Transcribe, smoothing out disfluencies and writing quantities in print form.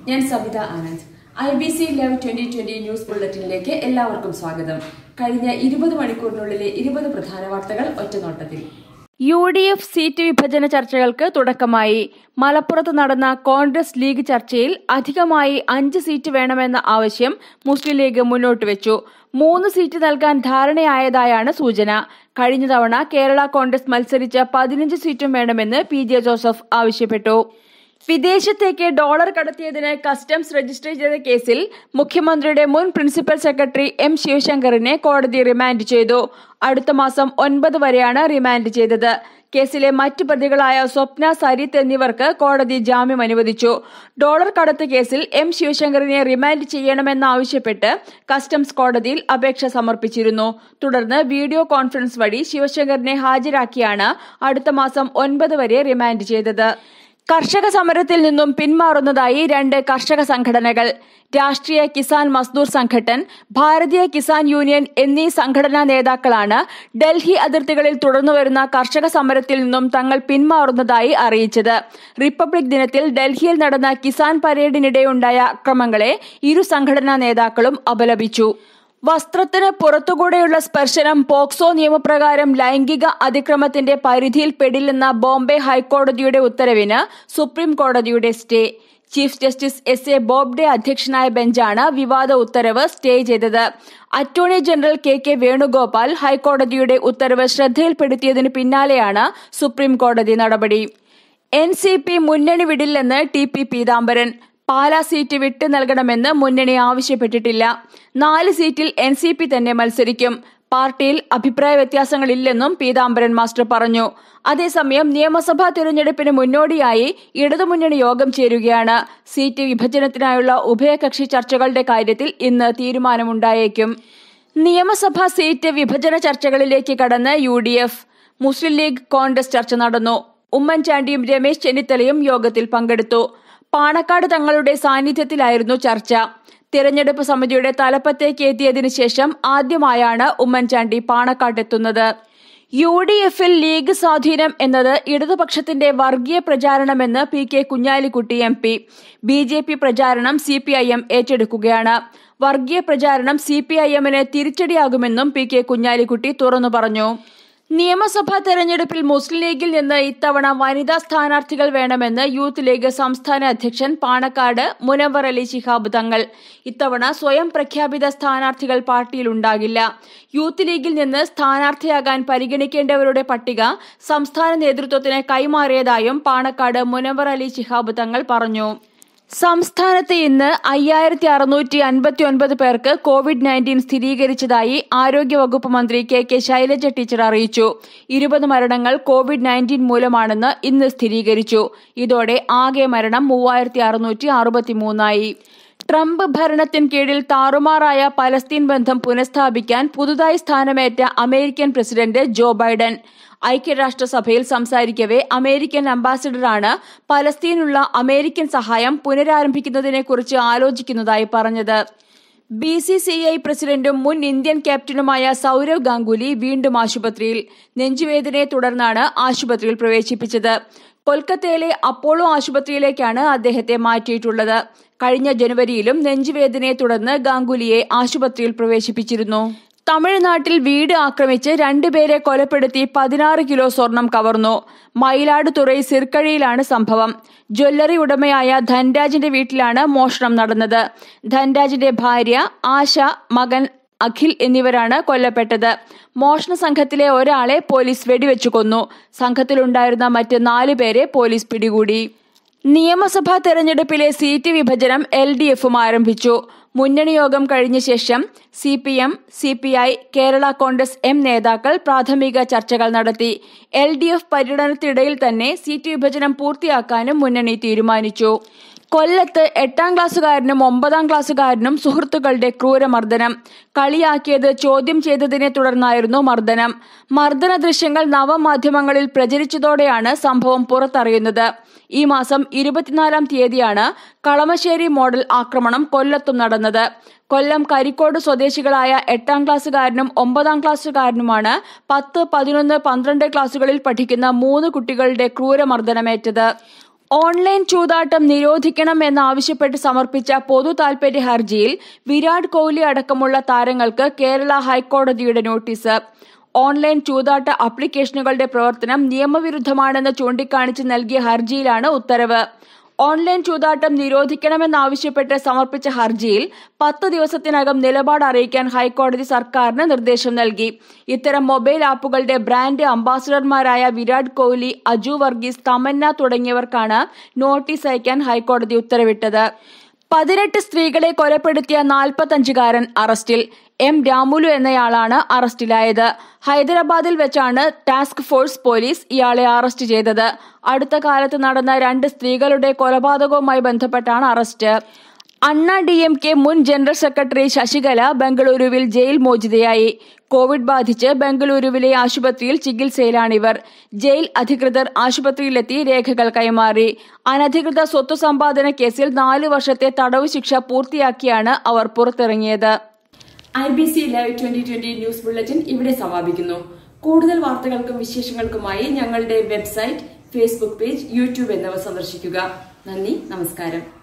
ഞാൻ Savitha Anand. IBC live 2020 news ബുള്ളറ്റിനിലേക്ക് എല്ലാവർക്കും സ്വാഗതം. കഴിഞ്ഞ 20 മണിക്കൂറിനുള്ളിലെ 20 പ്രധാന വാർത്തകൾ ഒറ്റനോട്ടത്തിൽ. UDF സീറ്റ് വിഭജന ചർച്ചകൾക്ക് തുടക്കമായി. മലപ്പുറത്ത് നടന്ന കോൺഗ്രസ് ലീഗ് ചർച്ചയിൽ അധികമായി 5 സീറ്റ് വേണമെന്ന ആവശ്യം മുസ്ലിം ലീഗ് മുന്നോട്ട് വെച്ചു. 3 സീറ്റ് നൽകാൻ ധാരണയായതായാണ് സൂചന. കഴിഞ്ഞ തവണ കേരള കോൺഗ്രസ് മത്സരിച്ച 15 സീറ്റും വേണമെന്ന് PJ ജോസഫ് ആവശ്യപ്പെട്ടു. വിദേശത്തേക്ക് ഡോളർ കടത്തിയതിന് കസ്റ്റംസ് രജിസ്റ്റർ ചെയ്ത കേസിൽ മുഖ്യമന്ത്രിയുടെ മുൻ പ്രിൻസിപ്പൽ സെക്രട്ടറി M. ശിവശങ്കറിനെ കോടതി റിമാൻഡ് ചെയ്തു. അടുത്ത മാസം 9 വരെയാണ് റിമാൻഡ് ചെയ്തത്. കേസിലെ മറ്റ് പ്രതികളായ സ്വപ്ന, സരിത്ത് എന്നിവർക്ക് കോടതി ജാമ്യം അനുവദിച്ചു. ഡോളർ കടത്ത് കേസിൽ M. ശിവശങ്കറിനെ റിമാൻഡ് ചെയ്യണമെന്നാവശ്യപ്പെട്ട് കസ്റ്റംസ് കോടതിയിൽ അപേക്ഷ സമർപ്പിച്ചിരുന്നു. തുടർന്ന് വീഡിയോ കോൺഫറൻസ് വഴി ശിവശങ്കറിനെ ഹാജരാക്കിയാണ് അടുത്ത മാസം 9 വരെ റിമാൻഡ് ചെയ്തത്. കർഷക സമരത്തിൽ നിന്നും പിന്മാറുന്നതായി 2 കർഷക സംഘടനകൾ. രാഷ്ട്രീയ കിസാൻ മസ്ദൂർ സംഘടൻ, ഭാരതീയ കിസാൻ യൂണിയൻ എന്നീ സംഘടനാ നേതാക്കളാണ് ഡൽഹി അതിർത്തികളിൽ തുടർന്നുവരുന്ന കർഷക സമരത്തിൽ നിന്നും തങ്ങൾ പിന്മാറുന്നതായി അറിയിച്ചത്. റിപ്പബ്ലിക് ദിനത്തിൽ ഡൽഹിയിൽ നടന്ന കിസാൻ പരേഡിനിടെയുണ്ടായ അക്രമങ്ങളെ ഇരു സംഘടനാ നേതാക്കളും അപലപിച്ചു. വസ്ത്രത്തിന് പുറത്തുകൂടെയുള്ള സ്പർശനം പോക്സോ നിയമപ്രകാരം ലൈംഗിക അതിക്രമത്തിന്റെ പരിധിയിൽപ്പെടില്ലെന്ന ബോംബെ ഹൈക്കോടതിയുടെ ഉത്തരവിന് സുപ്രീം കോടതിയുടെ stay. Chief justice SA Bobde അധ്യക്ഷനായ ബെഞ്ചാണ് വിവാദ ഉത്തരവ് സ്റ്റേ ചെയ്തത്. അറ്റോർണി ജനറൽ KK വേണുഗോപാൽ ഹൈക്കോടതിയുടെ ഉത്തരവ് ശ്രദ്ധയിൽപ്പെടുത്തിയതിനു പിന്നാലെയാണ് സുപ്രീം കോടതി നടപടി. NCP മുന്നണി വിടില്ലെന്ന് TP പീതാംബരൻ. പാലാ സീറ്റ് വിട്ടു നൽകണമെന്ന് മുന്നണി ആവശ്യപ്പെട്ടിട്ടില്ല. 4 സീറ്റിൽ NCP തന്നെ മത്സരിക്കും. പാർട്ടിയിൽ അഭിപ്രായ വ്യത്യാസങ്ങളില്ലെന്നും പീതാംബരൻ മാസ്റ്റർ പറഞ്ഞു. അതേസമയം നിയമസഭാ തിരഞ്ഞെടുപ്പിന് മുന്നോടിയായി ഇടതുമുന്നണി യോഗം ചേരുകയാണ്. സീറ്റ് വിഭജനത്തിനായുള്ള ഉഭയകക്ഷി ചർച്ചകളുടെ കാര്യത്തിൽ ഇന്ന് തീരുമാനമുണ്ടായേക്കും. നിയമസഭാ സീറ്റ് വിഭജന ചർച്ചകളിലേക്ക് കടന്ന് UDF. മുസ്ലിം ലീഗ് കോൺഗ്രസ് ചർച്ച നടന്നു. ഉമ്മൻചാണ്ടിയും രമേശ് ചെന്നിത്തലയും യോഗത്തിൽ പങ്കെടുത്തു. പാണക്കാട് തങ്ങളുടെ സാന്നിധ്യത്തിലായിരുന്നു ചർച്ച. തിരഞ്ഞെടുപ്പ് സമിതിയുടെ തലപ്പത്തേക്ക് എത്തിയതിനു ശേഷം ആദ്യമായാണ് ഉമ്മൻചാണ്ടി പാണക്കാട്ടെത്തുന്നത്. UDFൽ ലീഗ് സ്വാധീനം എന്നത് ഇടതുപക്ഷത്തിന്റെ വർഗീയ പ്രചാരണമെന്ന് PK കുഞ്ഞാലിക്കുട്ടി MP. BJP പ്രചാരണം CPIM ഏറ്റെടുക്കുകയാണ്. വർഗീയ പ്രചാരണം CPIMന് തിരിച്ചടിയാകുമെന്നും PK കുഞ്ഞാലിക്കുട്ടി തുറന്നു പറഞ്ഞു. നിയമസഭാ തെരഞ്ഞെടുപ്പിൽ മുസ്ലിം ലീഗിൽ നിന്ന് ഇത്തവണ വനിതാ സ്ഥാനാർത്ഥികൾ വേണമെന്ന് യൂത്ത് ലീഗ് സംസ്ഥാന അധ്യക്ഷൻ പാണക്കാട് മുനവ്വർ അലി ശിഹാബ് തങ്ങൾ. ഇത്തവണ സ്വയം പ്രഖ്യാപിത സ്ഥാനാർത്ഥികൾ പാർട്ടിയിലുണ്ടാകില്ല. യൂത്ത് ലീഗിൽ നിന്ന് സ്ഥാനാർത്ഥിയാകാൻ പരിഗണിക്കേണ്ടവരുടെ പട്ടിക സംസ്ഥാന നേതൃത്വത്തിന് കൈമാറിയതായും പാണക്കാട് മുനവ്വർ അലി ശിഹാബ് തങ്ങൾ പറഞ്ഞു. സംസ്ഥാനത്ത് ഇന്ന് 5659 പേർക്ക് COVID-19 സ്ഥിരീകരിച്ചതായി ആരോഗ്യവകുപ്പ് മന്ത്രി KK ശൈലജ ടീച്ചർ അറിയിച്ചു. 20 മരണങ്ങൾ COVID-19 മൂലമാണെന്ന് ഇന്ന് സ്ഥിരീകരിച്ചു. ഇതോടെ ആകെ മരണം 3663ആയി. ട്രംപ് ഭരണത്തിന് കീഴിൽ താറുമാറായ പലസ്തീൻ ബന്ധം പുനഃസ്ഥാപിക്കാൻ പുതുതായി സ്ഥാനമേറ്റ അമേരിക്കൻ പ്രസിഡന്റ് ജോ ബൈഡൻ. ഐക്യരാഷ്ട്രസഭയിൽ സംസാരിക്കവെ അമേരിക്കൻ അംബാസിഡറാണ് പലസ്തീനുള്ള അമേരിക്കൻ സഹായം പുനരാരംഭിക്കുന്നതിനെക്കുറിച്ച് ആലോചിക്കുന്നതായി പറഞ്ഞത്. BCCI പ്രസിഡന്റും മുൻ ഇന്ത്യൻ ക്യാപ്റ്റനുമായ സൗരവ് ഗാംഗുലി വീണ്ടും ആശുപത്രിയിൽ. നെഞ്ചുവേദനയെ തുടർന്നാണ് ആശുപത്രിയിൽ പ്രവേശിപ്പിച്ചത്. കൊൽക്കത്തയിലെ അപ്പോളോ ആശുപത്രിയിലേക്കാണ് അദ്ദേഹത്തെ മാറ്റിയിട്ടുള്ളത്. കഴിഞ്ഞ ജനുവരിയിലും നെഞ്ചുവേദനയെ തുടർന്ന് ഗാംഗുലിയെ ആശുപത്രിയിൽ പ്രവേശിപ്പിച്ചിരുന്നു. തമിഴ്നാട്ടിൽ വീട് ആക്രമിച്ച് 2 പേരെ കൊലപ്പെടുത്തി 16 കിലോ സ്വർണം കവർന്നു. മയിലാടുതുറൈ സിർക്കഴിയിലാണ് സംഭവം. ജ്വല്ലറി ഉടമയായ ധൻരാജിന്റെ വീട്ടിലാണ് മോഷണം നടന്നത്. ധൻരാജിന്റെ ഭാര്യ ആശ, മകൻ അഖിൽ എന്നിവരാണ് കൊല്ലപ്പെട്ടത്. മോഷണ സംഘത്തിലെ ഒരാളെ പോലീസ് വെടിവെച്ചു കൊന്നു. സംഘത്തിലുണ്ടായിരുന്ന മറ്റ് 4 പേരെ പോലീസ് പിടികൂടി. നിയമസഭാ തെരഞ്ഞെടുപ്പിലെ സീറ്റ് വിഭജനം LDFും ആരംഭിച്ചു. മുന്നണി യോഗം കഴിഞ്ഞ ശേഷം CPM, CPI, Kerala Congress M നേതാക്കൾ പ്രാഥമിക ചർച്ചകൾ നടത്തി. LDF പര്യടനത്തിനിടയിൽ തന്നെ സീറ്റ് വിഭജനം പൂർത്തിയാക്കാനും മുന്നണി തീരുമാനിച്ചു. കൊല്ലത്ത് 8ാം ക്ലാസ്സുകാരനും 9ാം ക്ലാസ്സുകാരനും സുഹൃത്തുക്കളുടെ ക്രൂരമർദ്ദനം. കളിയാക്കിയത് ചോദ്യം ചെയ്തതിനെ തുടർന്നായിരുന്നു മർദ്ദനം. മർദ്ദന ദൃശ്യങ്ങൾ നവമാധ്യമങ്ങളിൽ പ്രചരിച്ചതോടെയാണ് സംഭവം പുറത്തറിയുന്നത്. ഈ മാസം 24-ാം തീയതിയാണ് കളമശ്ശേരി മോഡൽ ആക്രമണം കൊല്ലത്തും നടന്നത്. കൊല്ലം കരിക്കോട് സ്വദേശികളായ 8ാം ക്ലാസ്സുകാരനും 9ാം ക്ലാസ്സുകാരനുമാണ് 10, 11, 12 ക്ലാസ്സുകളിൽ പഠിക്കുന്ന 3 കുട്ടികളുടെ ക്രൂരമർദ്ദനമേറ്റത്. ഓൺലൈൻ ചൂതാട്ടം നിരോധിക്കണമെന്നാവശ്യപ്പെട്ട് സമർപ്പിച്ച പൊതു താൽപര്യ ഹർജിയിൽ വിരാട് കോഹ്ലി അടക്കമുള്ള താരങ്ങൾക്ക് കേരള ഹൈക്കോടതിയുടെ നോട്ടീസ്. ഓൺലൈൻ ചൂതാട്ട ആപ്ലിക്കേഷനുകളുടെ പ്രവർത്തനം നിയമവിരുദ്ധമാണെന്ന് ചൂണ്ടിക്കാണിച്ച് നൽകിയ ഹർജിയിലാണ് ഉത്തരവ്. ഓൺലൈൻ ചൂതാട്ടം നിരോധിക്കണമെന്നാവശ്യപ്പെട്ട് സമർപ്പിച്ച ഹർജിയിൽ 10 ദിവസത്തിനകം നിലപാട് അറിയിക്കാൻ ഹൈക്കോടതി സർക്കാരിന് നിർദ്ദേശം നൽകി. ഇത്തരം മൊബൈൽ ആപ്പുകളുടെ ബ്രാൻഡ് അംബാസഡർമാരായ വിരാട് കോഹ്ലി, അജു വർഗീസ്, തമന്ന തുടങ്ങിയവർക്കാണ് നോട്ടീസ് അയക്കാൻ ഹൈക്കോടതി ഉത്തരവിട്ടത്. 18 സ്ത്രീകളെ കൊലപ്പെടുത്തിയ 45-കാരൻ അറസ്റ്റിൽ. എം രാമുലു എന്നയാളാണ് അറസ്റ്റിലായത്. ഹൈദരാബാദിൽ വെച്ചാണ് ടാസ്ക് ഫോഴ്സ് പോലീസ് ഇയാളെ അറസ്റ്റ് ചെയ്തത്. അടുത്ത കാലത്ത് നടന്ന 2 സ്ത്രീകളുടെ കൊലപാതകവുമായി ബന്ധപ്പെട്ടാണ് അറസ്റ്റ്. അണ്ണാ DMK മുൻ ജനറൽ സെക്രട്ടറി ശശികല ബംഗളൂരുവിൽ ജയിൽ മോചിതയായി. കോവിഡ് ബാധിച്ച് ബംഗളൂരുവിലെ ആശുപത്രിയിൽ ചികിത്സയിലാണിവർ. ജയിൽ അധികൃതർ ആശുപത്രിയിലെത്തി രേഖകൾ കൈമാറി. അനധികൃത സ്വത്ത് സമ്പാദന കേസിൽ 4 വർഷത്തെ തടവ് ശിക്ഷ പൂർത്തിയാക്കിയാണ് അവർ പുറത്തിറങ്ങിയത്. IBC ലൈവ് 2020 ന്യൂസ് ബുള്ളറ്റിൻ ഇവിടെ സമാപിക്കുന്നു. കൂടുതൽ വാർത്തകൾക്കും വിശേഷങ്ങൾക്കുമായി ഞങ്ങളുടെ വെബ്സൈറ്റ്, ഫേസ്ബുക്ക് പേജ്, യൂട്യൂബ് എന്നിവ സന്ദർശിക്കുക. നന്ദി, നമസ്കാരം.